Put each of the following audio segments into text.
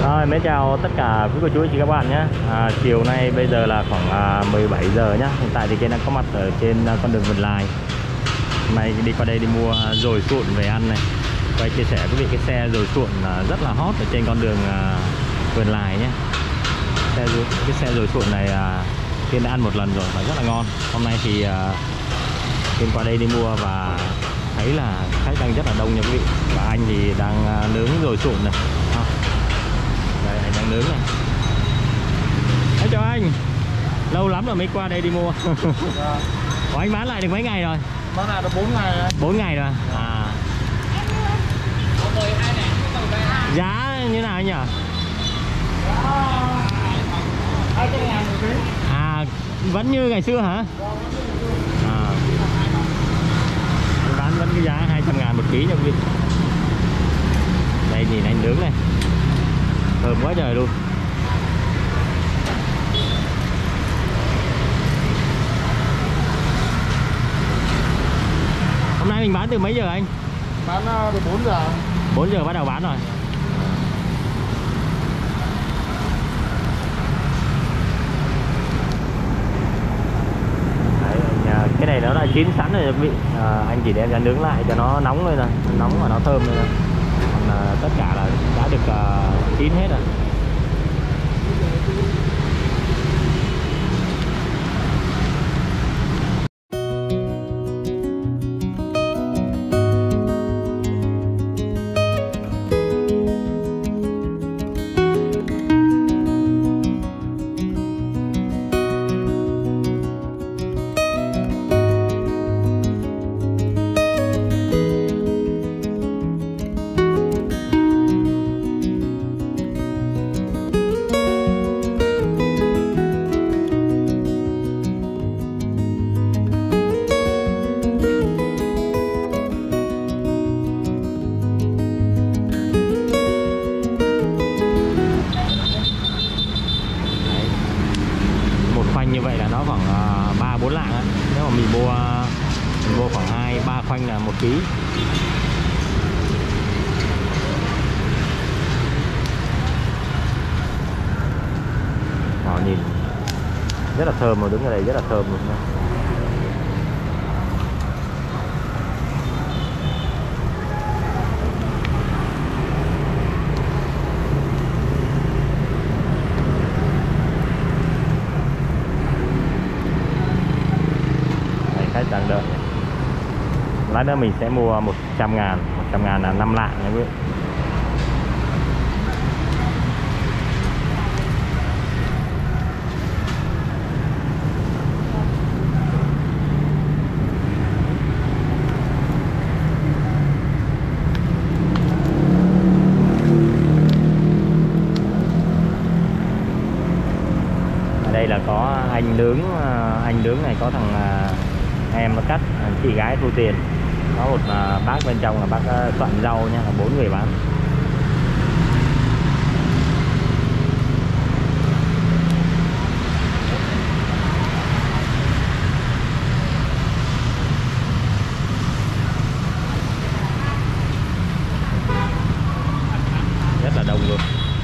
Rồi, mến chào tất cả quý cô chú anh chị các bạn nhé. Chiều nay bây giờ là khoảng 17 giờ nhá. Hiện tại thì Kiên đang có mặt ở trên con đường Vân Lai. Hôm nay đi qua đây đi mua dồi sụn về ăn này. Quay chia sẻ với quý vị cái xe dồi sụn rất là hot ở trên con đường Vân Lai nhé. Cái xe dồi sụn này Kiên đã ăn một lần rồi và rất là ngon. Hôm nay thì Kiên qua đây đi mua và thấy là khách đang rất là đông nha quý vị. Và anh thì đang nướng dồi sụn này. Đây, anh đang nướng này. Đấy, chào anh. Lâu lắm rồi mới qua đây đi mua. Ủa, anh bán lại được mấy ngày rồi? Bán lại được 4 ngày rồi. 4 ngày rồi. Giá như nào anh nhỉ? 200.000 một ký. Vẫn như ngày xưa hả? Anh bán vẫn cái giá 200.000 một ký nha quý vị. Đây nhìn anh nướng này, thơm quá trời luôn. Hôm nay mình bán từ mấy giờ anh? Bán được 4 giờ. 4 giờ bắt đầu bán rồi. Đấy, cái này nó đã chín sẵn rồi quý vị. Anh chỉ đem ra nướng lại cho nó nóng lên thôi, nóng và nó thơm lên thôi. Còn tất cả là đã được chín hết rồi. Như vậy là nó khoảng 3-4 lạng á. Nếu mà mình mua khoảng 2-3 khoanh là 1 ký. Đó, nhìn rất là thơm, rồi đứng ở đây rất là thơm luôn nha. Khách đang đợi. Lát nữa mình sẽ mua 100.000. 100.000 là 5 lạng nha quý vị. Ở đây là có anh nướng này, có thằng em nó cắt, chị gái thu tiền. Có một bác bên trong là bác soạn rau nha, là 4 người bán. Rất là đông luôn.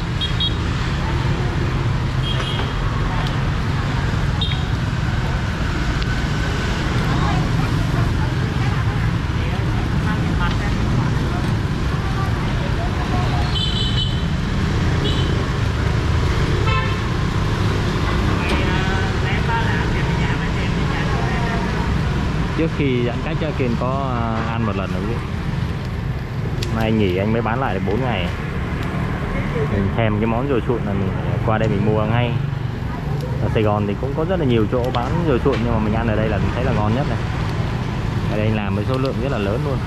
Trước khi giãn cách cho Kiên có ăn một lần rồi quý vị. Mai anh nghỉ anh mới bán lại được 4 ngày. Mình thèm cái món dồi sụn là mình qua đây mình mua ngay. Ở Sài Gòn thì cũng có rất là nhiều chỗ bán dồi sụn, nhưng mà mình ăn ở đây là mình thấy là ngon nhất này. Ở đây anh làm với số lượng rất là lớn luôn.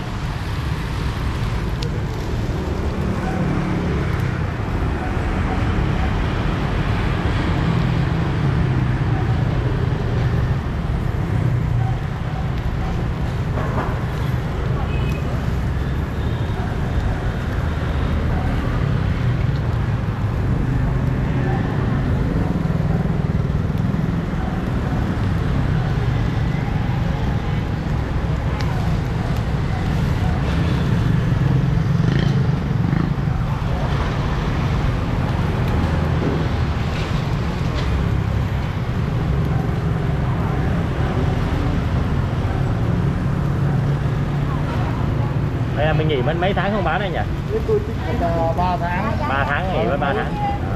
nghỉ mất mấy tháng không bán anh nhỉ? Tôi chỉ 3 tháng. 3 tháng nghỉ mất 3 tháng.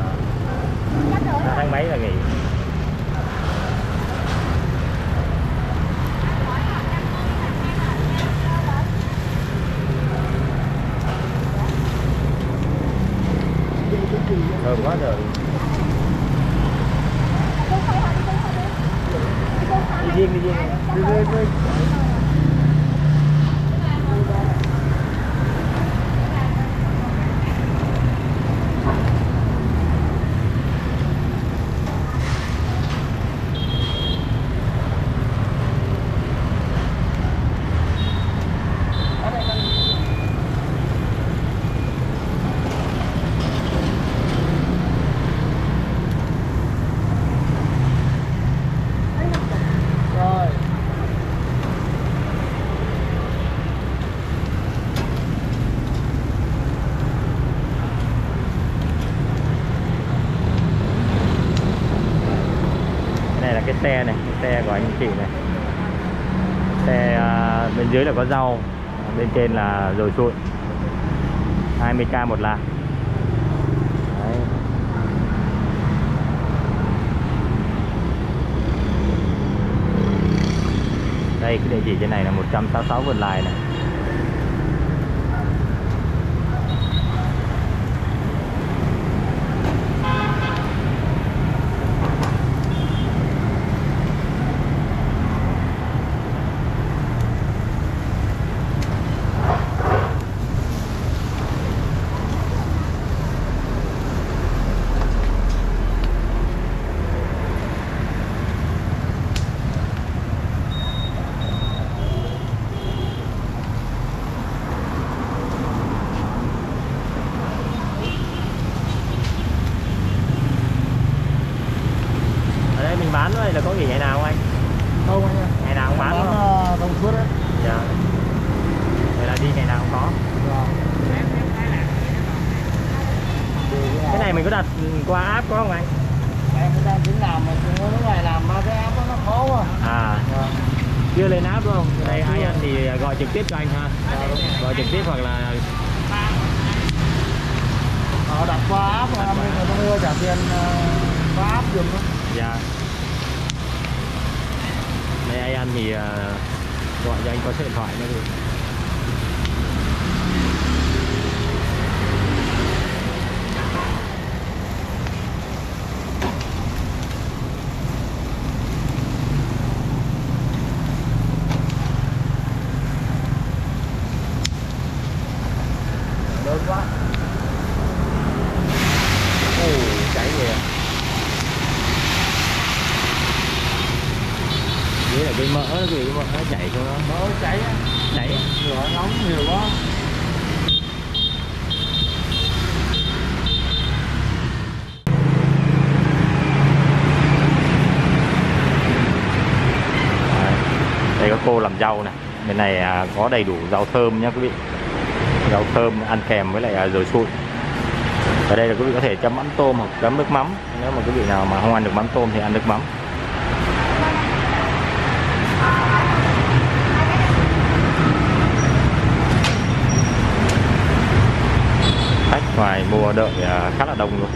3 tháng mấy là nghỉ. Thơm quá rồi. Đi riêng. Đi riêng. Cái xe này, cái xe của anh chị này, xe bên dưới là có rau, bên trên là dồi sụn, 20k một lạng. Đấy. Đây cái địa chỉ trên này là 166 Vườn Lài này. Bán đây là có nghỉ ngày nào không anh? Không anh ơi. Ngày nào cũng bán không? Thông suốt đấy. Dạ. Vậy là đi ngày nào cũng có. Dạ. Cái này mình có đặt qua app có không anh? Em cũng đang tính làm mà có ngày làm mà cái app nó khó quá. À. Dạ. Chưa lên app đúng không? Đây ai ăn thì gọi trực tiếp cho anh ha. Gọi trực tiếp hoặc là họ đặt qua app mà mình không đưa trả tiền qua app dùng thôi. dạ. Đây ai ăn thì gọi cho anh có số điện thoại nữa đi. Lớn quá. Cháy gì à? Dưới là cái mỡ nó cái mỡ nó chảy xuống nó. Mỡ cháy á. Cháy á. Lửa nóng nhiều quá. Đây có cô làm rau này. Bên này có đầy đủ rau thơm nhá quý vị. Rau thơm ăn kèm với lại dồi sụn. Ở đây là quý vị có thể chấm mắm tôm hoặc chấm nước mắm. Nếu mà quý vị nào mà không ăn được mắm tôm thì ăn nước mắm. Khách ngoài mua đợi khá là đông luôn.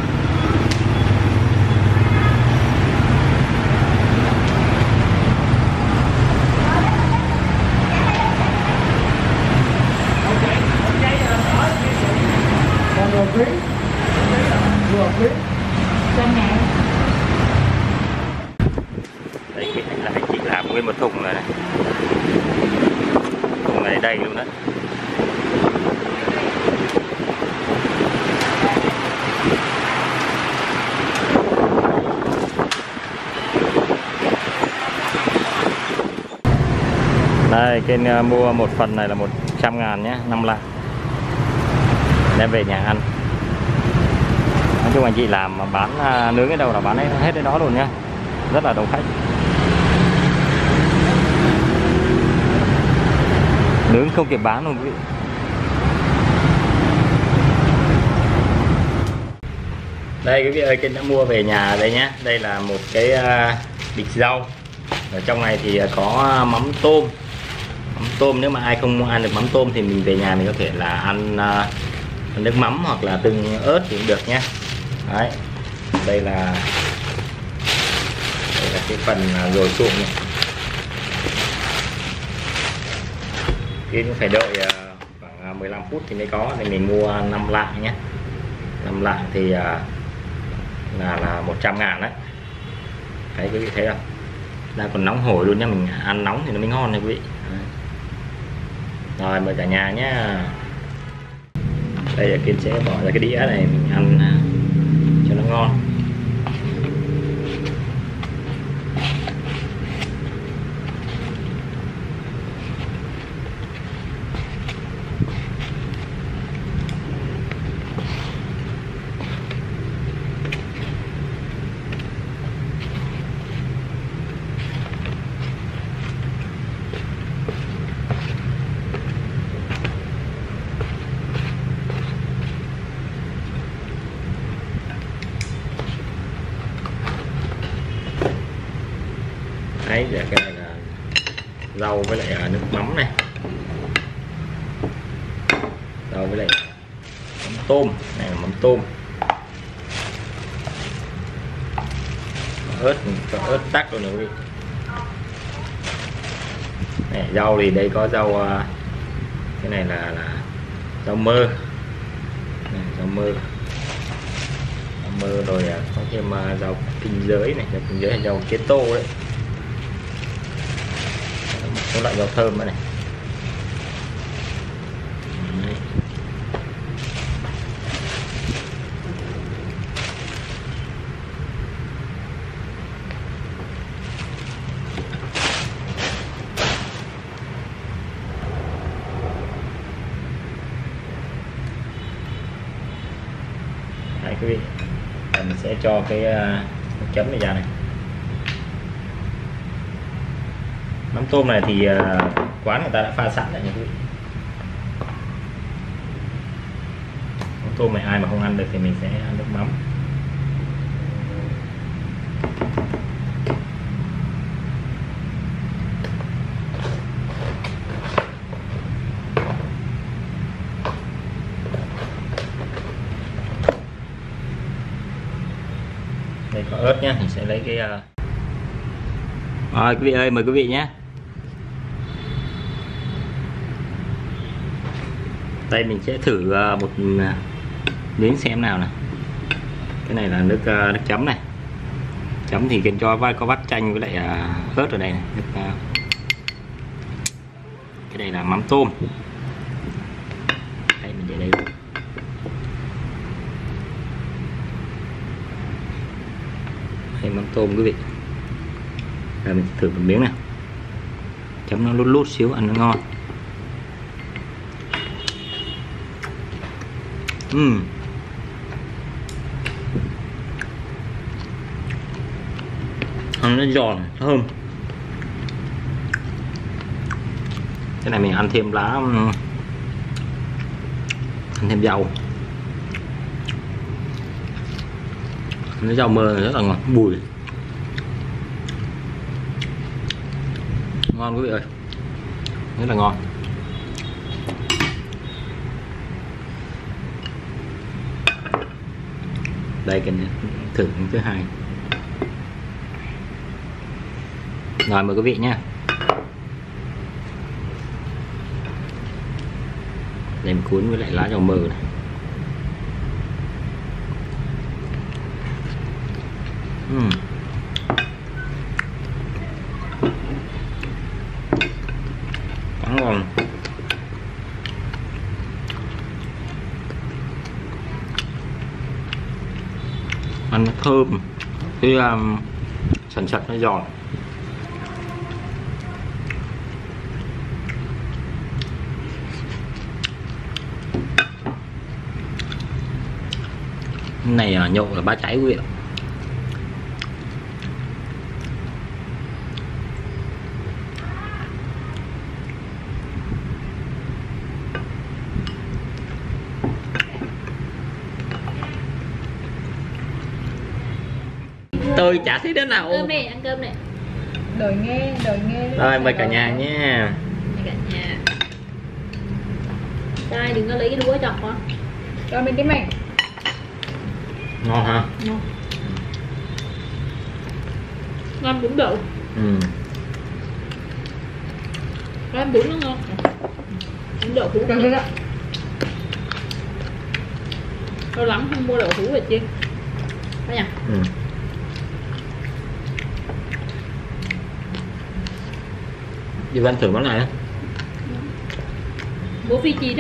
Quý. Vừa quý. 100.000. Đây là anh chị làm nguyên một thùng này, thùng này đầy luôn đấy. Đây kênh mua một phần này là 100.000 nhé, 5 lạng đem về nhà ăn. Nói chung anh chị làm mà bán nướng cái đâu là bán hết đến đó luôn nhá, rất là đông khách. Nướng không kịp bán luôn quý vị. Đây quý vị ơi, kênh đã mua về nhà đây nhé. Đây là một cái bịch rau. Ở trong này thì có mắm tôm, Mắm tôm, nếu mà ai không ăn được mắm tôm thì mình về nhà mình có thể là ăn nước mắm hoặc là tương ớt thì cũng được nhé. Đấy, đây là cái phần rồi sụn này. Kia cũng phải đợi khoảng 15 phút thì mới có, thì mình mua 5 lạng nhé. 5 lạng thì là 100.000 đấy. Đấy quý vị thấy không? Đang còn nóng hổi luôn nhá, mình ăn nóng thì nó mới ngon này quý vị. Rồi mời cả nhà nhé. Đây là Kiên sẽ bỏ ra cái đĩa này mình ăn cho nó ngon. Đấy, cái này là rau với lại nước mắm này, rau với lại mắm tôm, này là mắm tôm, ớt, cho ớt tắc rồi nữa quý vị. Này, rau thì đây có rau cái này là rau mơ này, rau mơ rồi có thêm rau kinh giới này, rau kinh giới hay rau keto đấy, một số loại rau thơm này. Đấy quý vị, mình sẽ cho cái nước chấm này ra này. Mắm tôm này thì quán người ta đã pha sẵn rồi nha quý vị. Mắm tôm này ai mà không ăn được thì mình sẽ ăn nước mắm. Đây có ớt nhá, mình sẽ lấy cái rồi quý vị ơi, mời quý vị nhé. Đây mình sẽ thử một miếng xem nào này. Cái này là nước chấm này. Chấm thì cần cho có vắt chanh với lại ớt ở đây này. Cái này là mắm tôm. Đây mình để đây. Đây mắm tôm quý vị. Rồi mình thử một miếng này. Chấm nó lút lút xíu ăn nó ngon. Ăn nó giòn thơm. Cái này mình ăn thêm lá, ăn thêm dầu. Nó dầu mơ rất là ngọt, bùi, ngon quý vị ơi, rất là ngon. Đây cái thử thứ hai. Rồi mời quý vị nhé. Đem cuốn với lại lá dầu mơ này. Quá ngon. Ăn nó thơm, cái sần sật nó giòn. Cái này là nhậu là bá cháy quý vị. Tôi chả thấy đến nào. Cơm này, ăn cơm này. Đợi nghe Rồi mời cả nhà nhé. cả nhà. Đây đừng có lấy cái đũa chọc quá. Cho mình cái mày. Ngon ha. Ngon. Ngon bún đậu. Cái bún nó ngon. Bún đậu hũ. Được đó. Lâu lắm không mua đậu hũ về chiên. Đó nha. Đi Văn thử món này á. Bố Phi Chi đó.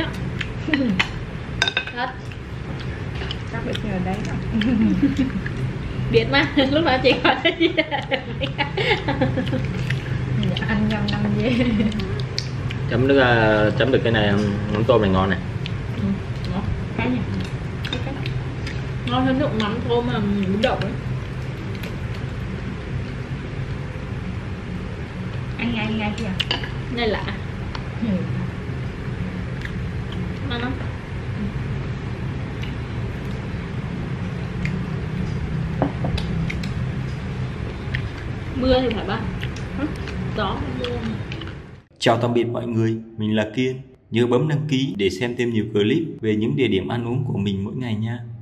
Hết. Các bạn ở đấy đó. Biết mà, lúc nào chị gọi cái gì. Ăn nhầm năm dê. Chấm được cái này, mắm tôm này ngon này. Ngon. Cái nha. Ngon hơn nước mắm thôi mà bún đậu ấy. Ăn ngay kìa. Này lạ. Ngon lắm. Mưa thì phải ba. Gió mưa. Chào tạm biệt mọi người, mình là Kiên. Nhớ bấm đăng ký để xem thêm nhiều clip về những địa điểm ăn uống của mình mỗi ngày nha.